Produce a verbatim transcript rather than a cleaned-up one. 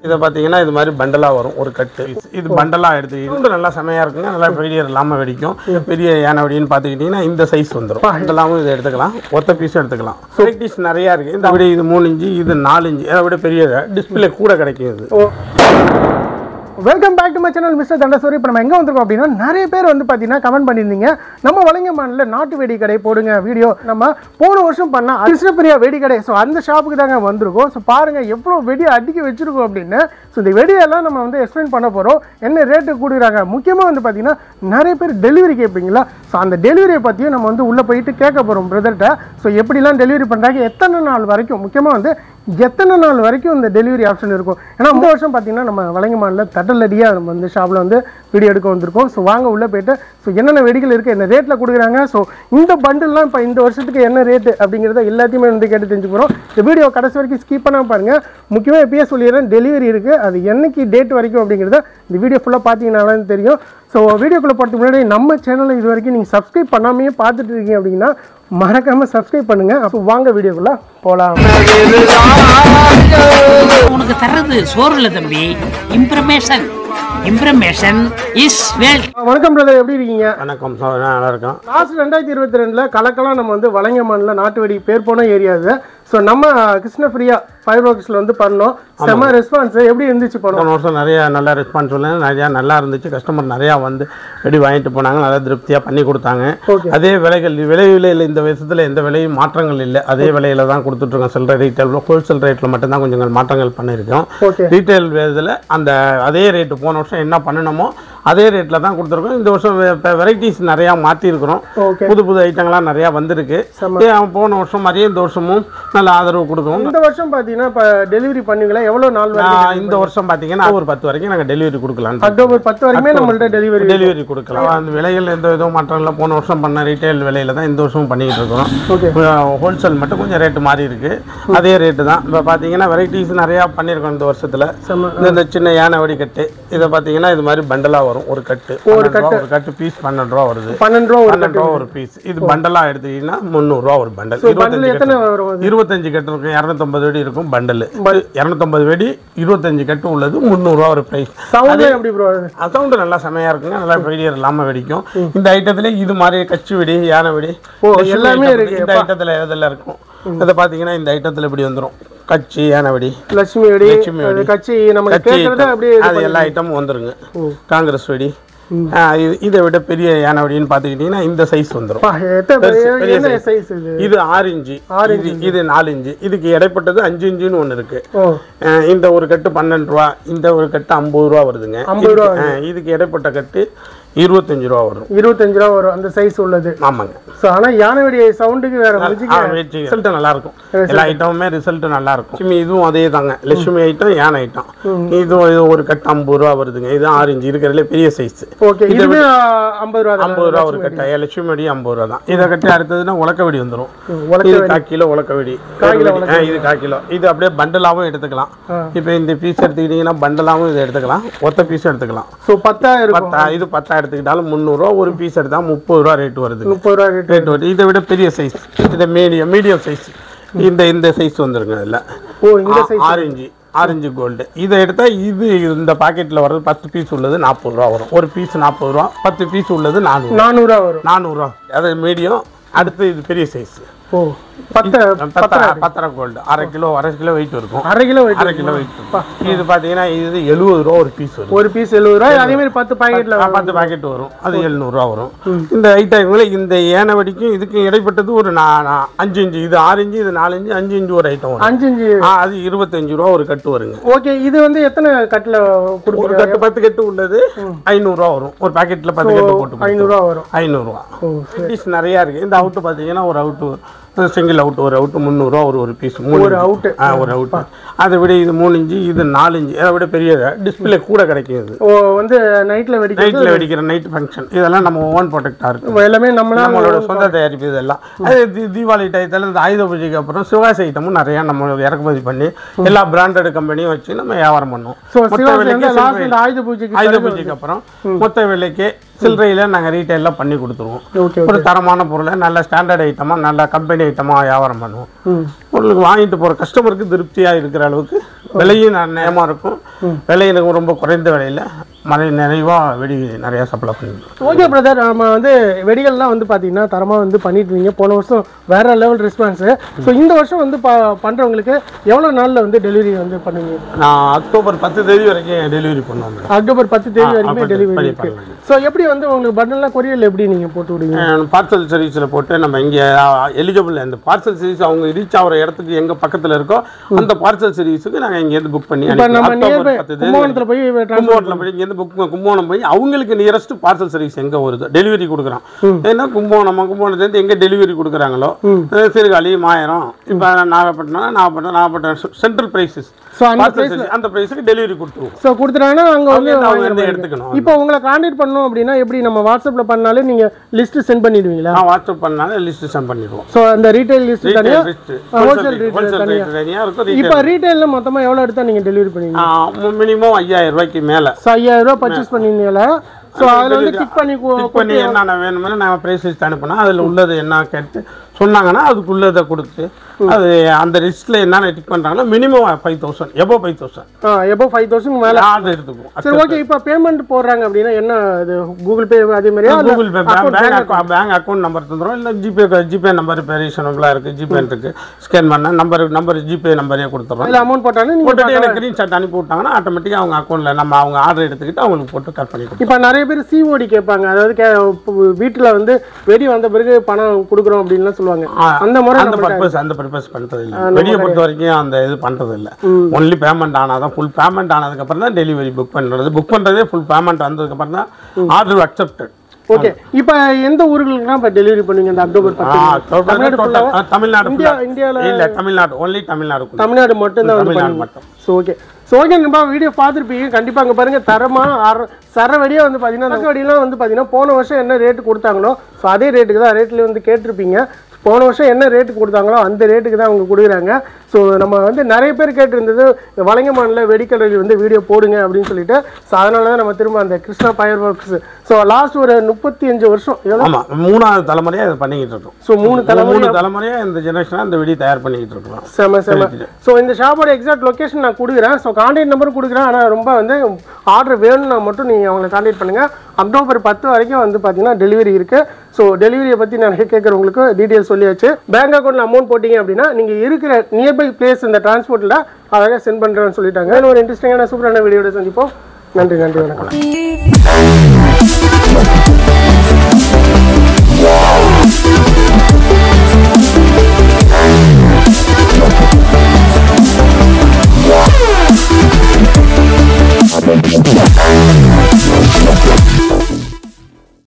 இத பாத்தீங்கன்னா இது மாதிரி பண்டலா வரும் ஒரு கட்டு. இது பண்டலா எடுத்துக்கிட்டு நல்லா செமையா இருக்குங்க. நல்லா ஃபெயிலியர் இல்லாம வெடிக்கும். பெரிய யானை வெடின்னு பாத்துக்கிட்டீங்கன்னா இந்த சைஸ் வந்துரும். பண்டலாவும் இதை எடுத்துக்கலாம். ஒத்த பீஸ் எடுத்துக்கலாம். வெரைட்டிஸ் நிறைய இருக்கு. இந்த அப்படி இது மூணு இன்ச்சு, இது நாலு இன்ச்சு. அதை விட பெரிய டிஸ்பிளே கூட கிடைக்கும் இது. Welcome back to my channel mister தண்டசோரு. இப்போ நம்ம எங்கே வந்திருக்கோம் அப்படின்னா, நிறைய பேர் வந்து பார்த்தீங்கன்னா கமெண்ட் பண்ணியிருந்தீங்க, நம்ம வலங்கைமானில் நாட்டு வெடி கடை போடுங்க வீடியோ. நம்ம போன வருஷம் பண்ண கிருஷ்ணபிரியா வெடி கடை, ஸோ அந்த ஷாப்புக்கு தாங்க வந்திருக்கோம். ஸோ பாருங்கள் எவ்வளோ வெடி அடிக்க வச்சுருக்கோம் அப்படின்னு. ஸோ இந்த வெடியெல்லாம் நம்ம வந்து எக்ஸ்பிளைன் பண்ண போகிறோம். என்ன ரேட்டு கொடுக்குறாங்க, முக்கியமாக வந்து பார்த்தீங்கன்னா நிறைய பேர் டெலிவரி கேட்பீங்களா, ஸோ அந்த டெலிவரியை பற்றியும் நம்ம வந்து உள்ளே போயிட்டு கேட்க போகிறோம் பிரதர்கிட்ட. ஸோ எப்படிலாம் டெலிவரி பண்ணுறாங்க, எத்தனை நாள் வரைக்கும், முக்கியமாக வந்து எத்தனை நாள் வரைக்கும் இந்த டெலிவரி ஆப்ஷன் இருக்கும். ஏன்னா இந்த வருஷம் பார்த்தீங்கன்னா நம்ம வலங்கைமானில் தட்டலடியாக நம்ம வந்து ஷாப்பில் வந்து வீடியோ எடுக்க வந்திருக்கோம். ஸோ வாங்க உள்ளே போய்ட்டு ஸோ என்னென்ன வெடிகள் இருக்குது, என்ன ரேட்டில் கொடுக்குறாங்க, ஸோ இந்த பண்டில்லாம் இப்போ இந்த வருஷத்துக்கு என்ன ரேட்டு அப்படிங்கிறத எல்லாத்தையுமே வந்து கேட்டு தெரிஞ்சுக்கிறோம். இந்த வீடியோ கடைசி வரைக்கும் ஸ்கிப் பண்ணாமல் பாருங்கள். முக்கியமாக எப்பயே சொல்லிடுறேன், டெலிவரி இருக்குது, அது என்னைக்கு டேட் வரைக்கும் அப்படிங்கிறத இந்த வீடியோ ஃபுல்லாக பார்த்தீங்கன்னாலே தெரியும். ஸோ வீடியோக்குள்ளே போகிறதுக்கு முன்னாடி நம்ம சேனலை இது வரைக்கும் நீங்கள் சப்ஸ்கிரைப் பண்ணாமையே பார்த்துட்டு இருக்கீங்க அப்படின்னா மறக்காமல் சப்ஸ்கிரைப் பண்ணுங்கள். அப்போ வாங்க வீடியோக்குள்ளே போகலாம். உனக்கு தர்றது சோறு இல்லை தம்பி, இம்ப்ரமேஷன். Information is wealth. வணக்கம் பிரதர், எப்படி இருக்கீங்க? வணக்கம் சார், நல்லா இருக்கோம். லாஸ்ட் ரெண்டாயிரத்தி இருபத்தி ரெண்டில் கலக்கலாம் நம்ம வந்து வலங்கைமானில் நாட்டு வெடி பேர் போன ஏரியா இது. ஸோ நம்ம கிருஷ்ணபிரியா ஃபைவ் ஒர்க்ஸில் வந்து பண்ணோம். செம்ம ரெஸ்பான்ஸ் எப்படி இருந்துச்சு? போன வருஷம் நிறைய நல்ல ரெஸ்பான்ஸ் இல்லை, நிறையா நல்லா இருந்துச்சு. கஸ்டமர் நிறையா வந்து வெடி வாங்கிட்டு போனாங்க, நல்லா திருப்தியாக பண்ணி கொடுத்தாங்க. அதே விலைகள் விலை விலையில் இந்த வருஷத்தில் எந்த விலையும் மாற்றங்கள் இல்லை, அதே விலையில தான் கொடுத்துட்ருக்கோம். சில்லறை ரீட்டைல் ஹோல்சேல் ரேட்டில் மட்டும்தான் கொஞ்சம் மாற்றங்கள் பண்ணியிருக்கோம். ரீட்டைல் இதில் அந்த அதே ரேட்டு போன வருஷம் என்ன பண்ணணுமோ அதே ரேட்டில் தான் கொடுத்துருக்கோம். இந்த வருஷம் வெரைட்டிஸ் நிறையா மாற்றிருக்கிறோம். புது புது ஐட்டங்கள்லாம் நிறையா வந்திருக்கு. போன வருஷம் மாதிரியே இந்த வருஷமும் நல்ல ஆதரவு கொடுக்கணும். இந்த வருஷம் பார்த்தீங்கன்னா இப்போ டெலிவரி பண்ணுவீங்களா, எவ்வளோ நாள்? இந்த வருஷம் பார்த்தீங்கன்னா ஒரு பத்து வரைக்கும் நாங்கள் டெலிவரி கொடுக்கலாம். அக்டோபர் பத்து வரைக்குமே நம்மள்ட்ட டெலிவரி டெலிவரி கொடுக்கலாம். அந்த விலைகள் எந்த விதவும் மாற்றம் இல்லை. போன வருஷம் பண்ண ரீட்டைல் விலையில தான் இந்த வருஷமும் பண்ணிக்கிட்டு இருக்கிறோம். ஹோல்சேல் மட்டும் கொஞ்சம் ரேட்டு மாறி இருக்கு, அதே ரேட்டு தான். இப்போ பார்த்தீங்கன்னா வெரைட்டிஸ் நிறையா பண்ணியிருக்கோம் இந்த வருஷத்தில். இந்த சின்ன யானை வெடிக்கட்டு இதை பார்த்தீங்கன்னா இது மாதிரி பண்டலா வரும். ஒரு கட்டு ஒரு கட்டு ஒரு கட்டு பீஸ் பன்னெண்டு ரூபா வருது. பன்னெண்டு ரூபா பன்னெண்டு ரூபா ஒரு பீஸ். இது பண்டலா எடுத்தீங்கன்னா முந்நூறு ரூபா ஒரு பண்டல். இருபத்தஞ்சு கட்டு இருக்கும், இரநூத்தம்பது வெடி இருக்கும் பண்டல். இரநூத்தம்பது வெடி இருபத்தஞ்சு கட்டு உள்ளது, முந்நூறு ரூபா ஒரு பிரைஸ். சவுண்ட் நல்லா செமையா இருக்குங்க, நல்லா ஃபெயிலியர் இல்லாம வெடிக்கும். இந்த ஐட்டத்துல இது மாதிரி கச்சி வெடி, யானை வெடி எல்லாமே இருக்கு. இந்த ஐட்டத்துல எதில் இருக்கும் அதை பாத்தீங்கன்னா இந்த ஐட்டத்துல இப்படி வந்துடும். கச்சி, யானை வெடி, லட்சுமி வெடி, லட்சுமி வெடி, கச்சி, நம்ம கேக்குறத அப்படியே அது எல்லா ஐட்டமும் வந்துருங்க. காங்கிரஸ் வெடி, இதை விட பெரிய யானை வெடின்னு பாத்துக்கிட்டீங்கன்னா இந்த சைஸ் வந்துடும். இது ஆறு இன்ச்சு, இது நாலு இன்ச்சு. இதுக்கு இடைப்பட்டது அஞ்சு இன்ச்சுன்னு ஒண்ணு இருக்கு. இந்த ஒரு கட்டு பன்னெண்டு ரூபா, இந்த ஒரு கட்டு ஐம்பது ரூபா வருதுங்க. இதுக்கு இடைப்பட்ட கட்டு இருபத்தஞ்சு ரூபா வரும். இருபத்தஞ்சு ரூபா வரும் அந்த சைஸ் உள்ளது. ஆமாங்க. ஸோ ஆனால் யானை வெடி சவுண்டுக்கு வேற ரிசல்ட் நல்லா இருக்கும். எல்லா ஐட்டமுமே ரிசல்ட் நல்லா இருக்கும். இதுவும் அதே தாங்க, லட்சுமி ஐட்டம், யானை ஐட்டம். இது ஒரு கட்டு ஐம்பது ரூபா வருதுங்க. இது ஆரஞ்சு இருக்கிறதுல பெரிய சைஸ். ஓகே, இதுவே ஐம்பது ரூபா ஐம்பது ரூபா ஒரு கட்டை. லட்சுமி வெடி ஐம்பது ரூபா தான். இதை கட்டி அடுத்ததுன்னா உலக்க வெடி வந்துடும். இது கால் கிலோ உலக்க வெடி, இது கால் கிலோ. இது அப்படியே பண்டலாவும் எடுத்துக்கலாம். இப்போ இந்த பீஸ் எடுத்துக்கிட்டீங்கன்னா பண்டலாவும் இதை எடுத்துக்கலாம், ஒத்த பீஸ் எடுத்துக்கலாம். ஸோ பத்தாயிரம் பத்தா இது பத்தாயிரம் எடுத்துக்கிட்டாலும் முந்நூறு ரூபா. ஒரு பீஸ் எடுத்தா முப்பது ரூபா ரேட் வருது. முப்பது ரூபா ரேட் வருது. இதை விட பெரிய சைஸ், இது மீடியம் மீடியம் சைஸ். இந்த இந்த சைஸ் வந்துருங்க. இதில் ஆரஞ்சு ஆரஞ்சு கோல்டு. இதை எடுத்தா இது இந்த பாக்கெட்ல வர்றது பத்து பீஸ் உள்ளது நாற்பது ரூபா வரும். ஒரு பீஸ் நாற்பது ரூபா, பத்து பீஸ் உள்ளது நானூறு நானூறு ரூபா வரும். நானூறு ரூபா அது மீடியம். அடுத்து இது பெரிய சைஸ். ஓ பத்தரை கோல்டு, அரை கிலோ அரை கிலோ வெயிட் இருக்கும். அரை கிலோ அரை கிலோ வெயிட். இது பாத்தீங்கன்னா இது எழுபது ரூபா ஒரு பீஸ் வரும். ஒரு பீஸ் எழுபது ரூபா. அதே மாதிரி பத்து பாக்கெட்ல பத்து பாக்கெட் வரும், அது எழுநூறு ரூபா வரும். இந்த ஐட்டங்களை இந்த ஏனை வெடிக்கும் இதுக்கு இடைப்பட்டது ஒரு அஞ்சு இன்ச்சு. இது ஆறு இன்ச்சு, இது நாலு இன்ச்சு, அஞ்சு இன்ச்சு ஒரு ஐட்டம் வரும். அஞ்சு இன்ச்சு அது இருபத்தஞ்சு ரூபா ஒரு கட்டு வருங்க. ஓகே, இது வந்து எத்தனை கட்டுல ஒரு கட்டு? பத்து கட்டு உள்ளது ஐநூறு ரூபா வரும். ஒரு பாக்கெட்ல பத்து கட்டு போட்டு ஐநூறு ரூபா வரும். ஐநூறு ரூபா பீஸ் நிறைய இருக்கு. இந்த அவுட்டு பாத்தீங்கன்னா ஒரு அவுட்டு சிங்கிள் அவுட், ஒரு அவுட்டு முந்நூறுரூவா ஒரு ஒரு பீஸ். மூணு அவுட்டு ஒரு அவுட்டு. அதை விட இது மூணு இன்ச்சு, இது நாலு இன்ச்சு. அதை விட பெரிய டிஸ்பிளே கூட கிடைக்கும். இது ஓ வந்து நைட்டில் வெடி நைட்டில் வெடிக்கிற நைட் ஃபங்க்ஷன். இதெல்லாம் நம்ம ஓன் ப்ராடக்டாக இருக்கும். எல்லாமே நம்ம நம்மளோட சொந்த தயாரிப்பு. இதெல்லாம் அது தீபாவளி டயத்தில் இந்த ஆயுத பூஜைக்கு அப்புறம் சிவாசி ஐட்டமும் நிறையா நம்ம இறக்குமதி பண்ணி எல்லா பிராண்டட் கம்பெனியும் வச்சு நம்ம வியாபாரம் பண்ணுவோம். ஆயுத பூஜைக்கு ஆயுத பூஜைக்கு அப்புறம் மொத்த விலைக்கே சில்லறையில் நாங்கள் ரீட்டைலில் பண்ணி கொடுத்துருவோம். ஒரு தரமான பொருளை நல்ல ஸ்டாண்டர்ட் ஐட்டமாக நல்ல கம்பெனி ஐட்டமாக வியாபாரம் பண்ணுவோம். பொருளுக்கு வாங்கிட்டு போகிற கஸ்டமருக்கு திருப்தியாக இருக்கிற அளவுக்கு விலையும் நியாயமாக இருக்கும். விலை எனக்கு ரொம்ப குறைந்த விலையில் மழை நிறைவாக வெடி நிறையா சப்ளை பண்ணிடுவோம். ஓகே பிரதர், நம்ம வந்து வெடிகள்லாம் வந்து பார்த்தீங்கன்னா தரமாக வந்து பண்ணிட்டு இருக்கீங்க. போன வருஷம் வேற லெவல் ரெஸ்பான்ஸு. ஸோ இந்த வருஷம் வந்து ப பண்ணுறவங்களுக்கு எவ்வளோ நாளில் வந்து டெலிவரி வந்து பண்ணுவீங்க? நான் அக்டோபர் பத்து தேதி வரைக்கும் டெலிவரி பண்ணுவோம். அக்டோபர் பத்து தேதி வரைக்கும் டெலிவரி இருக்கு. ஸோ எப்படி வந்து உங்களுக்கு பண்டல்லாம் கொரியரில் எப்படி நீங்கள் போட்டு விடுவீங்க? பார்சல் சர்வீஸில் போட்டு நம்ம இங்கே எலிஜிபிள் அந்த பார்சல் சர்வீஸ் அவங்க ரீச் ஆகிற இடத்துக்கு எங்கே பக்கத்தில் இருக்கோ அந்த பார்சல் சர்வீஸுக்கு நாங்கள் இங்கேருந்து புக் பண்ணி கும்பகோணத்தில் போய் கும்பகோணத்தில் போய் இங்கேருந்து புக் கும்பகோணம் போய் அவங்களுக்கு நியரஸ்ட் பார்சல் சர்வீஸ் எங்கே வருது டெலிவரி கொடுக்குறோம். ஏன்னா கும்பகோணம் கும்பகோணத்துலேருந்து எங்கே டெலிவரி கொடுக்குறாங்களோ சீர்காழி மாயரம் இப்போ நாகப்பட்டினம் நாகப்பட்டினம் நாகப்பட்டினம் சென்ட்ரல் பிரைஸஸ் அந்த பிரைஸுக்கு டெலிவரி கொடுத்துருவோம். ஸோ கொடுத்துட்டாங்கன்னா அங்கே வந்து எடுத்துக்கணும். இப்போ உங்களை கான்டாக்ட் பண்ணணும் அப்படின்னா எப்படி நம்ம வாட்ஸ்அப்பில் பண்ணாலே நீங்கள் லிஸ்ட் சென்ட் பண்ணிடுவீங்களா? வாட்ஸ்அப் பண்ணாலே லிஸ்ட் சென்ட் பண்ணிடுவோம். ஸோ அந்த ரீட்டைல் லிஸ்ட் தனியாக ஹோல்சேல் ரீட்டைல் தனியாக இருக்கும். இப்போ ரீட்டைலில் மொத்தமாக எவ்வளோ எடுத்தால் நீங்கள் டெலிவரி பண்ணுவீங்க? மினிமம் ஐயாயிரம் ரூபாய்க்கு மேலே. ஸோ ஐயாயிரம் ரூபாய் பர்ச்சேஸ் பண்ணிருந்தீங்களா? ஸோ அதில் வந்து கிளிக் பண்ணி பண்ணி என்னென்ன வேணுமோ நாங்கள் ப்ரைஸ் லிஸ்ட் அனுப்பினா அதில் உள்ளது என்ன கேட்டு சொன்னாங்கன்னா அதுக்குள்ளதை கொடுத்து அது அந்த லிஸ்ட்டில் என்னென்ன டிக் பண்ணுறாங்களோ minimum five thousand above five thousand above five thousand மேலே ஆர்டர் எடுத்துக்குவோம். சரி ஓகே. இப்போ பேமெண்ட் போடுறாங்க அப்படின்னா என்ன இது கூகுள் பே அதே மாதிரியா? Google Pay bank bank account number தந்துடும். இல்லை ஜிபே ஜிபே நம்பர் இப்போ ரீசனபிளாக இருக்குது. ஜிபே இருக்குது. ஸ்கேன் பண்ணால் நம்பர் நம்பர் ஜிபே நம்பரே கொடுத்துறோம். இல்லை அமௌண்ட் போட்டாலும் போட்டுட்டு எனக்கு ஸ்க்ரீன்ஷாட் அனுப்பி விட்டாங்கன்னா ஆட்டோமேட்டிக்காக அவங்க அக்கௌண்ட்டில் நம்ம அவங்க ஆர்டர் எடுத்துக்கிட்டு அவங்களுக்கு போட்டு கட் பண்ணி கொடுப்போம். இப்போ நிறைய பேர் சிஓடி கேட்பாங்க. அதாவது வீட்டில் வந்து வெடி வந்த பிறகு பணம் கொடுக்குறோம் அப்படின்லாம் சொல்லுவாங்க. அந்த முறை அந்த பர்பஸ் அந்த பர்பஸ் பண்ணுறது இல்லை. வெடியை பொறுத்த வரைக்கும் அந்த இது பண்ணுறது இல்லை. ஒன்லி பேமெண்ட் ஆனால் தான் ஃபுல் பேமெண்ட் ஆனதுக்கப்புறம் தான் டெலிவரி புக் பண்ணுறது. புக் பண்ணுறதே ஃபுல் பேமெண்ட் வந்ததுக்கப்புறம் தான் ஆர்டர் அக்செப்டட். ஓகே. இப்போ எந்த ஊர்களுக்குலாம் இப்போ டெலிவரி பண்ணுவீங்க இந்த அக்டோபர் பத்து? தமிழ்நாடு இந்தியாவில் இல்லை, தமிழ்நாடு ஒன்லி தமிழ்நாடு தமிழ்நாடு மட்டும் தான் தமிழ்நாடு மட்டும். So okay. ஸோ ஓகே நண்பா, வீடியோ பார்த்துருப்பீங்க. கண்டிப்பாக அங்கே பாருங்கள் தரமாக சர வெடியாக வந்து பார்த்தீங்கன்னா அந்த வெடியெலாம் வந்து பார்த்தீங்கன்னா போன வருஷம் என்ன ரேட்டு கொடுத்தாங்களோ ஸோ அதே ரேட்டுக்கு தான் ரேட்லேயே வந்து கேட்டிருப்பீங்க. போன வருஷம் என்ன ரேட்டு கொடுத்தாங்களோ அந்த ரேட்டுக்கு தான் அவங்க கொடுக்குறாங்க. ஸோ நம்ம வந்து நிறைய பேர் கேட்டிருந்தது வலங்கைமானில் வெடிக்கடலில் வந்து வீடியோ போடுங்க அப்படின்னு சொல்லிட்டு. ஸோ அதனால தான் நம்ம திரும்ப அந்த Krishna fireworks so last ஒரு முப்பத்தி அஞ்சு வருஷம் ஆமாம் மூணாவது தலைமுறையாக அதை பண்ணிக்கிட்டு இருக்கோம். ஸோ மூணு தலைமுறை மூணு தலைமுறையாக இந்த ஜெனரேஷனாக இந்த வெடி தயார் பண்ணிக்கிட்டு இருக்கோம். செம செம. ஸோ இந்த ஷாப்போட எக்ஸாக்ட் லொக்கேஷன் நான் கொடுக்குறேன். ஸோ கான்டாக்ட் நம்பர் கொடுக்குறேன். ஆனால் ரொம்ப வந்து ஆர்டர் வேணும்னா மட்டும் நீங்கள் அவங்களை கான்டாக்ட் பண்ணுங்கள். அக்டோபர் பத்து வரைக்கும் வந்து பார்த்தீங்கன்னா டெலிவரி இருக்குது. ஸோ டெலிவரியை பற்றி நான் கேட்குறவங்களுக்கு டீட்டெயில்ஸ் சொல்லியாச்சு. பேங்க் அக்கௌண்ட்டில் அமௌண்ட் போட்டிங்க அப்படின்னா நீங்கள் இருக்கிற நியர்பை பிளேஸ் இந்த டிரான்ஸ்போர்ட்டில் அழகாக சென்ட் பண்ணுறேன்னு சொல்லிட்டாங்க. ஒரு இன்ட்ரெஸ்டிங்கான சூப்பரான வீடியோட சந்திப்போம். நன்றி நன்றி வணக்கம்.